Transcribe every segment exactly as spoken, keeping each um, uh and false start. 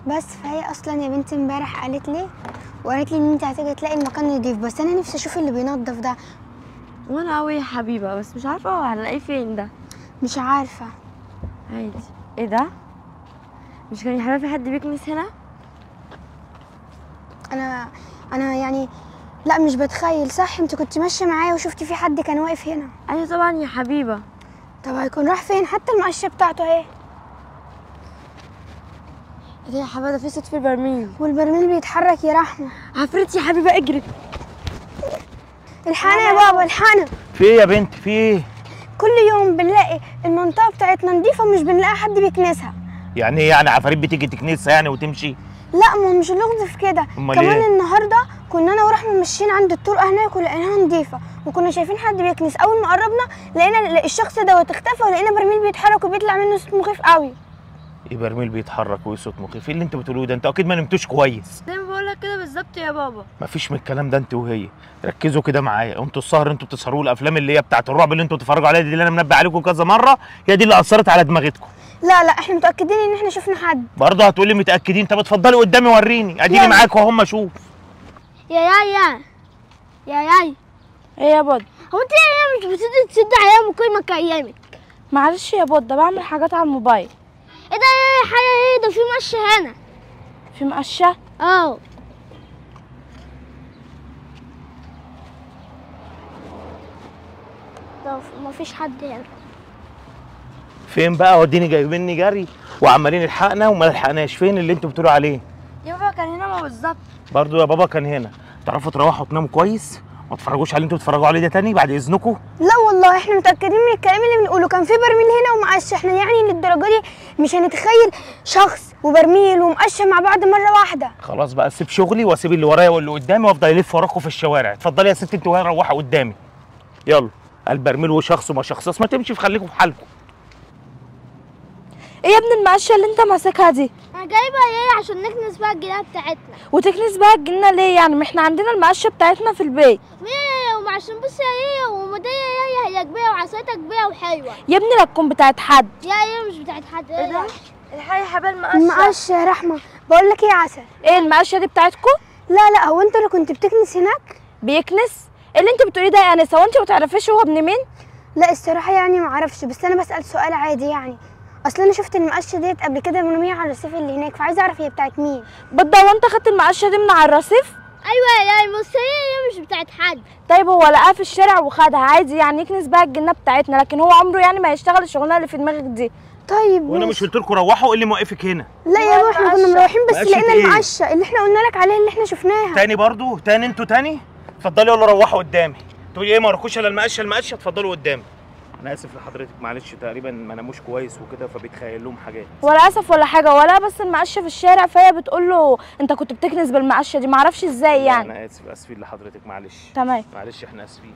بس فهي اصلا يا بنتي امبارح قالت لي وقالت لي ان انت هتيجي تلاقي المكان نضيف، بس انا نفسي اشوف اللي بينظف ده. وانا قوي يا حبيبه، بس مش عارفه هو هنلاقيه فين ده. مش عارفه. عادي. ايه ده؟ مش كان يا حبيبي في حد بيكنس هنا؟ انا انا يعني لا مش بتخيل. صح انت كنت ماشيه معايا وشفتي في حد كان واقف هنا؟ ايوه طبعا يا حبيبه. طب هيكون راح فين؟ حتى المقشه بتاعته اهي. ايه ده يا حبيبه؟ ده في صوت في البرميل، والبرميل بيتحرك يا رحمه. عفريت يا حبيبه اجري. الحقنا يا بابا الحقنا. في ايه يا بنت؟ في ايه؟ كل يوم بنلاقي المنطقه بتاعتنا نضيفه ومش بنلاقي حد بيكنسها. يعني ايه يعني عفاريت بتيجي تكنسها يعني وتمشي؟ لا ما مش اللغز في كده. امال كمان ايه؟ النهارده كنا انا ورحمه ماشيين عند الطرقه هناك ولقيناها نضيفه وكنا شايفين حد بيكنس. اول ما قربنا لقينا الشخص دوت اختفى ولقينا برميل بيتحرك وبيطلع منه صوت مخيف قوي. ايه برميل بيتحرك وايه صوت مخيف؟ ايه اللي انت بتقولوه ده؟ انتوا اكيد ما نمتوش كويس. زي ما بقول لك كده بالظبط يا بابا. مفيش من الكلام ده انت وهي. ركزوا كده معايا. انتوا السهر انتوا بتسهروا الافلام اللي هي بتاعت الرعب اللي انتوا بتتفرجوا عليها دي اللي انا منبه عليكم كذا مره، هي دي اللي اثرت على دماغتكم. لا لا احنا متاكدين ان احنا شفنا حد. برضه هتقولي متاكدين؟ طب اتفضلي قدامي وريني، اديني معاك وهم اشوف. يا يايا يا ياي ايه يا بود؟ هو انت يا مش بتدي تسد عليا مقيمك ايامك؟ معلش يا بود، ده بعمل حاجات على الموبايل. ايه ده يا حاجه؟ ايه ده؟ في مشي هنا. في مقشه؟ اه ده مفيش حد هنا. فين بقى؟ وديني جايبيني جري وعمالين الحقنا وما لحقناش. فين اللي انتوا بتقولوا عليه؟ يا بابا كان هنا ما بالظبط. برضه يا بابا كان هنا. تعرفوا تروحوا تناموا كويس ما تتفرجوش على اللي انتوا بتتفرجوا عليه ده تاني بعد اذنكم. لا والله احنا متاكدين من الكلام اللي بنقوله. كان في برميل هنا ومقشه. احنا يعني للدرجه دي مش هنتخيل شخص وبرميل ومقشه مع بعض مره واحده. خلاص بقى اسيب شغلي واسيب اللي ورايا واللي قدامي وافضل الف وراكم في الشوارع. اتفضلي يا ست انت وهي روحي قدامي. يلا. البرميل وشخص وما شخص ما تمشي في خليكم في حالكم. ايه يا ابن المقشه اللي انت ماسكها دي؟ انا جايبه ايه عشان نكنس بقى الجنينه بتاعتنا. وتكنس بقى الجنينه ليه يعني؟ ما احنا عندنا المقشه بتاعتنا في البيت. ايه وعشان بصي يا ايه ومديه يا هي كبيره وعصايتك كبيره وحلوه. يا ابني لا تكون بتاعت حد. يا ايه مش بتاعت حد. ايه ده؟ الحقي يا حبايب المقشه. المقشه يا رحمه. بقول لك ايه يا عسل؟ ايه المقشه دي بتاعتكم؟ لا لا هو انت اللي كنت بتكنس هناك؟ بيكنس؟ ايه اللي انت بتقوليه ده يا انسه؟ وانت ما تعرفيش هو ابن مين؟ لا الصراحه يعني ما اعرفش، بس انا بسال سؤال عادي يعني. اصل انا شفت المقشه ديت قبل كده مرميه على الرصيف اللي هناك، فعايزه اعرف هي بتاعت مين. بدأ وانت خدت المقشه دي من على الرصيف؟ ايوه يا بصي هي مش بتاعت حد. طيب هو لقاها في الشارع وخدها عادي يعني يكنس بقى الجنه بتاعتنا، لكن هو عمره يعني ما هيشتغل الشغلانه اللي في دماغك دي. طيب وانا مش قلت لكم روحوا؟ ايه اللي موقفك هنا؟ لا يا بابا احنا كنا مروحين بس مقشة لقينا ايه؟ المقشه اللي احنا قلنا لك عليها اللي احنا شفناها. تاني برضو؟ تاني انتوا تاني؟ اتفضلي يلا روحوا قدامي. تقولي ايه ما وراكوش الا المقشه المقشه؟ اتفضلوا قدامي. انا اسف لحضرتك معلش تقريبا ما ناموش كويس وكده فبيتخيل لهم حاجات. ولا اسف ولا حاجه، ولا بس المقشه في الشارع فهي بتقول له انت كنت بتكنس بالمقشه دي، ما اعرفش ازاي يعني. انا اسف اسفين لحضرتك معلش. تمام معلش احنا اسفين.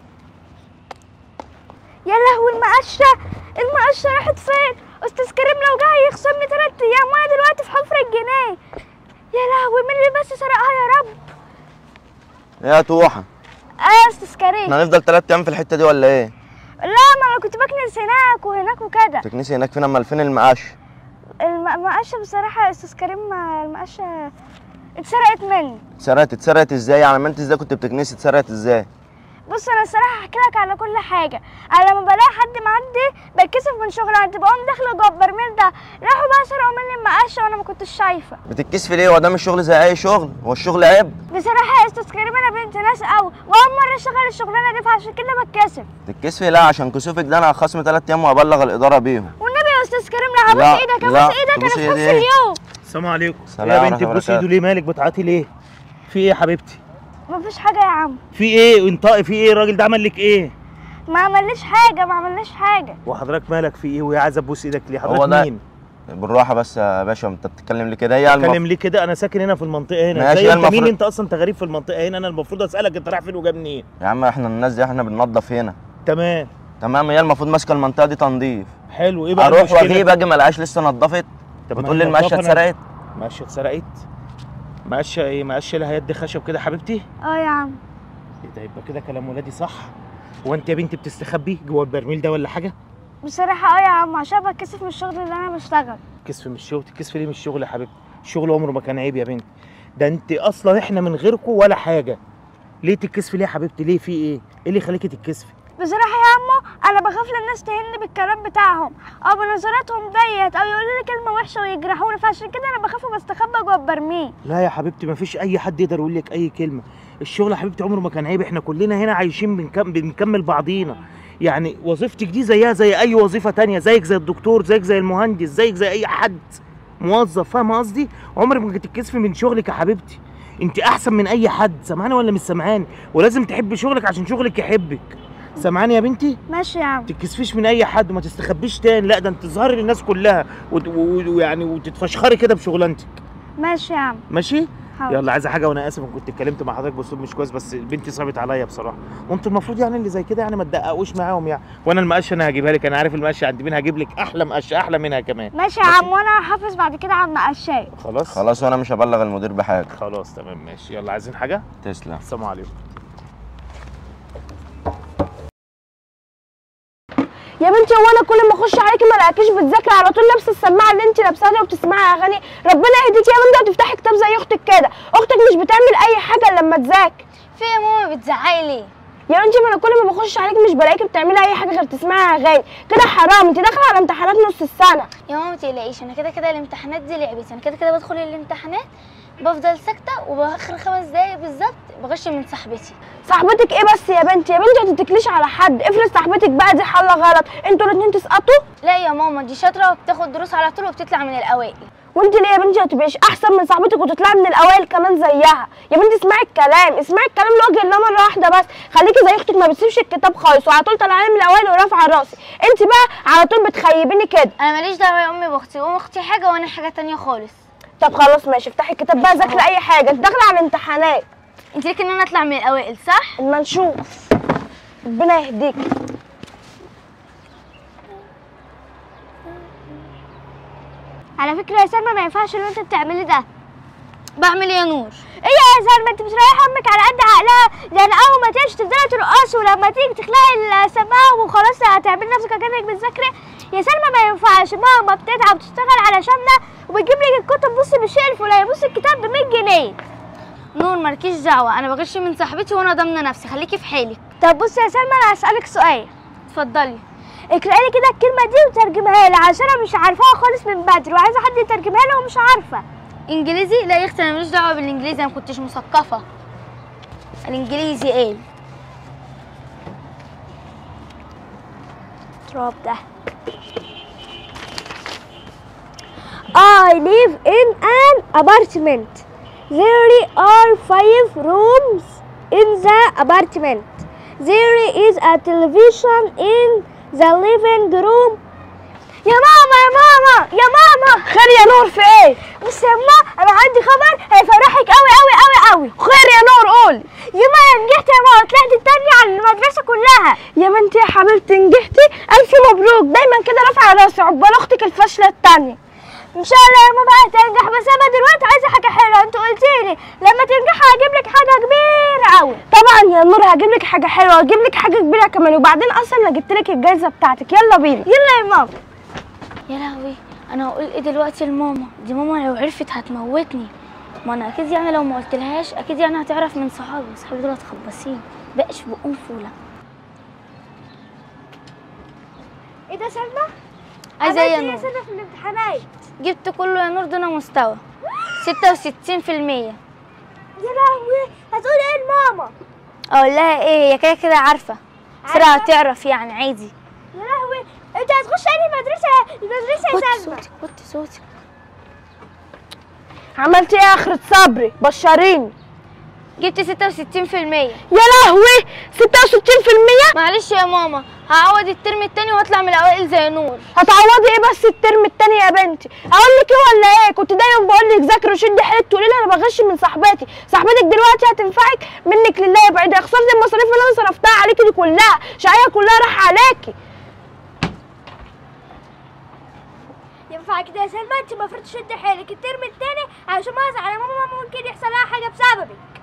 يا لهوي المقشه المقشه راحت فين؟ استاذ كريم لو جه هيخصمني ثلاث ايام وانا دلوقتي في حفر الجنيه. يا لهوي مين اللي بس سرقها يا رب؟ يا توحة اه يا استاذ كريم. احنا هنفضل تلات ايام في الحتة دي ولا ايه؟ لا ما انا كنت بكنس هناك وهناك وكده. تكنسي هناك فين؟ امال فين المقاش؟ المقشه بصراحه يا استاذ كريم المقشه اتسرقت مني. اتسرقت؟ اتسرقت ازاي يعني؟ ما انت ازاي كنت بتكنسي؟ اتسرقت ازاي؟ بص انا الصراحه هحكي لك على كل حاجه. انا لما بلاقي حد معدي بتكسف من شغلانتي بقوم داخله جوه البرميل ده. راحوا بقى سرقوا مني المقشه وانا ما كنتش شايفه. بتتكسفي ليه؟ هو ده مش شغل زي اي شغل؟ هو الشغل عيب؟ بصراحه يا استاذ كريم انا بنت ناس قوي واول مره اشتغل الشغلانه دي فعشان كده بتكسف. تتكسفي لا عشان كسوفك ده انا هخصم تلات ايام وهبلغ الاداره بيهم. والنبي يا استاذ كريم لا هبوس ايدك هبوس ايدك انا في نص اليوم. السلام عليكم. سلام يا بنتي بوسي ايده ليه؟ مالك بتعيطي ليه؟ في ايه يا حبيبتي؟ مفيش حاجه يا عم. في ايه؟ انطقي. في ايه؟ الراجل ده عمل لك ايه؟ ما عمليش حاجه ما عملناش حاجه. وحضرتك مالك في ايه؟ وهي عايزه تبوس ايدك ليه؟ هو حضرتك ده مين؟ بالراحه بس يا باشا، انت بتتكلم ليه كده؟ هي بتتكلم ليه كده؟ انا ساكن هنا في المنطقه هنا. ماشي. زي انت المفروض... مين انت اصلا؟ انت غريب في المنطقه هنا. انا المفروض اسالك انت رايح فين وجاي منين؟ يا عم احنا الناس دي احنا بننظف هنا. تمام تمام. هي المفروض ماسكه المنطقه دي تنظيف. حلو. ايه بقى اروح المشكله؟ واجيب اجي ما الاقيش لسه نضفت وتقول لي المقشه اتسرقت. مقشه اتسرقت؟ مقشه ايه؟ مقشه لها يد خشب كده حبيبتي؟ اه يا عم. ايه ده؟ يبقى كده كلام ولادي صح؟ هو انت يا بنتي بتستخبي جوه البرميل ده ولا حاجه؟ بصراحه اه يا عم عشان بتكسف من الشغل اللي انا بشتغل. كسف من الشغل؟ تكسفي ليه من الشغل يا حبيبتي؟ الشغل عمره ما كان عيب يا بنتي، ده انت اصلا احنا من غيركم ولا حاجه. ليه تتكسفي ليه يا حبيبتي؟ ليه في ايه؟ ايه اللي يخليكي تتكسفي؟ بصراحه يا عمو انا بخاف للناس تهني بالكلام بتاعهم او بنظراتهم ديت او يقولوا لي كلمه وحشه ويجرحوني، فعشان كده انا بخاف وبستخبى جوه البرميل. لا يا حبيبتي مفيش اي حد يقدر يقول لك اي كلمه. الشغل يا حبيبتي عمره ما كان عيب، احنا كلنا هنا عايشين بنكم... بنكمل بعضينا. يعني وظيفتك دي زيها زي اي وظيفه تانية، زيك زي الدكتور، زيك زي المهندس، زيك زي اي حد موظف، فاهمه قصدي؟ عمرك ما تتكسفي من شغلك يا حبيبتي. انت احسن من اي حد، سامعاني ولا مش سامعاني؟ ولازم تحبي شغلك عشان شغلك يحبك. سامعاني يا بنتي؟ ماشي يا عم. ما تتكسفيش من اي حد وما تستخبيش تاني، لا ده انت تظهري للناس كلها ويعني وتتفشخري كده بشغلانتك. ماشي يا عم. ماشي؟ حاضر. يلا عايزه حاجه؟ وانا اسف ان كنت اتكلمت مع حضرتك باسلوب مش كويس، بس بنتي صعبت عليا بصراحه، وانتوا المفروض يعني اللي زي كده يعني ما تدققوش معاهم يعني. وانا المقشه انا هجيبها لك، انا عارف المقشه عند مين، هجيب لك احلى مقشه احلى منها كمان. ماشي يا عم، وانا هحافظ بعد كده على المقشايه. خلاص خلاص وانا مش هبلغ المدير بحاجه. خلاص تمام ماشي. يلا عايزين حاجه؟ تسلم. السلام عليكم. يا بنتي هو انا كل ما اخش عليكي ما الاقيكيش بتذاكري على طول لابسه السماعه اللي انت لابساها دي وبتسمعي اغاني؟ ربنا يهديكي يا بنتي وتفتحي كتاب زي اختك كده. اختك مش بتعمل اي حاجه الا لما تذاكر. في يا ماما بتزعقي ليه؟ يا بنتي ما انا كل ما بخش عليكي مش بلاقيكي بتعملي اي حاجه غير تسمعي اغاني كده. حرام، انت داخله على امتحانات نص السنه. يا ماما ما تقلقيش، انا كده كده الامتحانات دي لعبتي، انا كده كده بدخل الامتحانات بفضل ساكته وباخر خمس دقايق بالظبط بغش من صاحبتي. صاحبتك ايه بس يا بنتي؟ يا بنتي ما تتكليش على حد، افرض صاحبتك بقى دي حله غلط انتوا الاثنين تسقطوا. لا يا ماما دي شاطره وبتاخد دروس على طول وبتطلع من الاوائل. وانت ليه يا بنتي ما تبقيش احسن من صاحبتك وتطلعي من الاوائل كمان زيها؟ يا بنتي اسمعي الكلام، اسمعي الكلام لوجه الله مره واحده بس. خليكي زي اختك ما بتسيبش الكتاب خالص وعلى طول طالعه من الاوائل ورافعه راسي. انت بقى على طول بتخيبيني كده. انا ماليش دعوه يا امي باختي، ام اختي حاجه وانا حاجه تانية خالص. طب خلاص ماشي، افتحي الكتاب بقى ذاكري اي حاجه، انت داخله على الامتحانات. انت ليك ان انا اطلع من الاوائل صح؟ اما نشوف، ربنا يهديك. على فكره يا سلمى ما ينفعش اللي انت بتعمليه ده. بعمل ايه يا نور؟ ايه يا سلمى انت مش رايحه امك على قد عقلها؟ لان اول ما تمشي تفضلي ترقصي ولما تيجي تخلعي السماعه وخلاص هتعملي نفسك كانك بتذاكري. يا سلمى ما ينفعش، ماما بتتعب وتشتغل علشاننا وبتجيب لك الكتب بصي بالشيء الفلاني، بصي الكتاب ب مية جنيه. نور مالكيش دعوه، انا بغش من صاحبتي وانا ضامنه نفسي، خليكي في حالك. طب بصي يا سلمى انا هسالك سؤال. اتفضلي. اقراي لي كده الكلمه دي وترجمها لي عشان انا مش عارفاها خالص من بدري وعايزه حد يترجمها لي ومش عارفه. انجليزي؟ لا يا اختي انا ماليش دعوه بالانجليزي، انا ما كنتش مثقفه. الانجليزي ايه؟ التراب ده. I live in an apartment. There are five rooms in the apartment. There is a television in the living room. يا ماما يا ماما يا ماما. خير يا نور في ايه؟ بصي يا ماما انا عندي خبر هيفرحك قوي قوي قوي قوي. خير يا نور قولي. يا ماما انا نجحت يا ماما، طلعت التانية على المدرسة كلها. يا بنتي يا حبيبتي نجحتي؟ الف مبروك، دايما كده رافعه راسي عقبال اختك الفاشله التانية. ان شاء الله يا ماما هتنجح، بس انا دلوقتي عايزه حاجه حلوه. انت قلتيلي لما تنجحي هجيب لك حاجه كبيره قوي. طبعا يا نور هجيب لك حاجه حلوه وهجيب لك حاجه كبيره كمان، وبعدين اصلا انا جبت لك الجايزه بتاعتك. يلا بينا. يلا يا ماما. يا لهوي انا هقول ايه دلوقتي لماما؟ دي ماما لو عرفت هتموتني. ما انا اكيد يعني لو ما قلتلهاش اكيد يعني هتعرف من صحابي، صحابي دول هتخبصين بقش في بقهم فوله. ايه ده سلمى؟ عايزه ايه يا عملتي نور؟ يا سلمى في الامتحانات؟ جبت كله يا نور دون مستوى ستة وستين في المية. يا لهوي هتقولي ايه لماما؟ اقول لها ايه؟ هي كده كده عارفه، سرعه تعرف يعني عادي. يا لهوي انت هتخشي انهي مدرسه؟ المدرسه يا وطي سلمى. صوتك وطي صوتك. عملتي ايه يا اخرة صبري؟ بشريني. جبت ستة وستين في المية. يا لهوي ستة وستين في المية؟ معلش يا ماما هعوض الترم التاني واطلع من الاوائل زي نور. هتعوضي ايه بس الترم التاني يا بنتي؟ اقول لك ايه ولا ايه؟ كنت دايما بقول لك ذاكري وشدي حيلك تقولي لي انا بغش من صاحبتي. صاحبتك دلوقتي هتنفعك منك لله يبعد. يا خسرتي المصاريف اللي انا صرفتها عليكي دي كلها، شقايه كلها راح عليكي. ينفع كده يا سلمى؟ انت المفروض تشدي حيلك الترم التاني عشان ما ازعل ماما، ممكن يحصل لها حاجه بسببك.